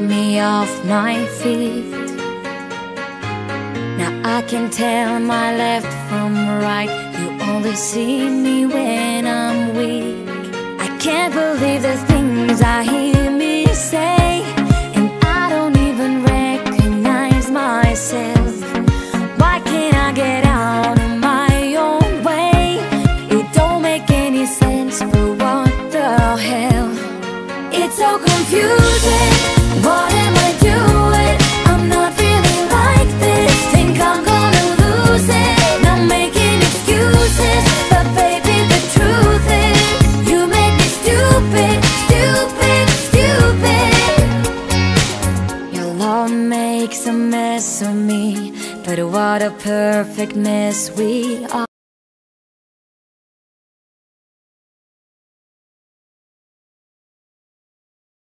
me off my feet. Now I can tell my left from right. You only see me when I'm weak. I can't believe the things I hear me say, and I don't even recognize myself. Why can't I get out of my own way? It don't make any sense, but what the hell? It's so confusing. What am I doing? I'm not feeling like this. Think I'm gonna lose it. Not making excuses, but baby, the truth is you make me stupid, stupid, stupid. Your love makes a mess of me, but what a perfect mess we are.